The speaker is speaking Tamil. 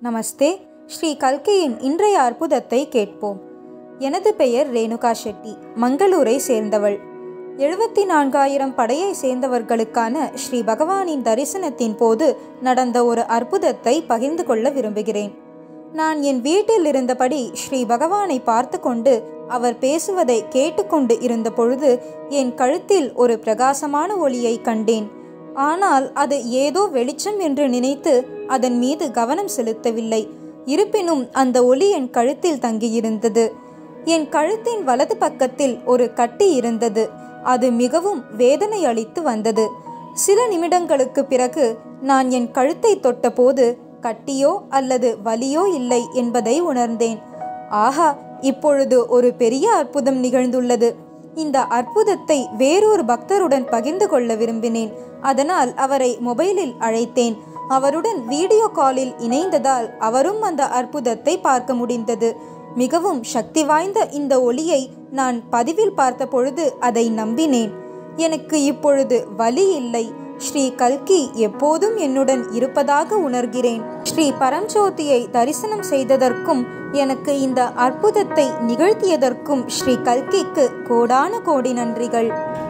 நமஸ்தே. ஸ்ரீ கல்கியின் இன்றைய அற்புதத்தை கேட்போம். எனது பெயர் ரேணுகா ஷெட்டி, மங்களூரை சேர்ந்தவள். 74,000 படையை சேர்ந்தவர்களுக்கான ஸ்ரீ பகவானின் தரிசனத்தின் போது நடந்த ஒரு அற்புதத்தை பகிர்ந்து கொள்ள விரும்புகிறேன். நான் என் வீட்டில் இருந்தபடி ஸ்ரீ பகவானை பார்த்து கொண்டு அவர் பேசுவதை கேட்டுக்கொண்டு இருந்த பொழுது என் கழுத்தில் ஒரு பிரகாசமான ஒளியை கண்டேன். ஆனால் அது ஏதோ வெளிச்சம் என்று நினைத்து அதன் மீது கவனம் செலுத்தவில்லை. இருப்பினும் அந்த ஒளி என் கழுத்தில் தங்கியிருந்தது. என் கழுத்தின் வலது பக்கத்தில் ஒரு கட்டி இருந்தது. அது மிகவும் வேதனை அளித்து வந்தது. சில நிமிடங்களுக்கு பிறகு நான் என் கழுத்தை தொட்டபோது கட்டியோ அல்லது வலியோ இல்லை என்பதை உணர்ந்தேன். ஆஹா, இப்பொழுது ஒரு பெரிய அற்புதம் நிகழ்ந்துள்ளது. இந்த அற்புதத்தை வேறொரு பக்தருடன் பகிர்ந்து கொள்ள விரும்பினேன். அதனால் அவரை மொபைலில் அழைத்தேன். அவருடன் வீடியோ காலில் இணைந்ததால் அவரும் அந்த அற்புதத்தை பார்க்க முடிந்தது. மிகவும் சக்தி வாய்ந்த இந்த ஒளியை நான் பதிவில் பார்த்த பொழுது அதை நம்பினேன். எனக்கு இப்பொழுது வலி இல்லை. ஸ்ரீ கல்கி எப்போதும் என்னுடன் இருப்பதாக உணர்கிறேன். ஸ்ரீ பரஞ்சோதியை தரிசனம் செய்ததற்கும் எனக்கு இந்த அற்புதத்தை நிகழ்த்தியதற்கும் ஸ்ரீ கல்கிக்கு கோடான கோடி நன்றிகள்.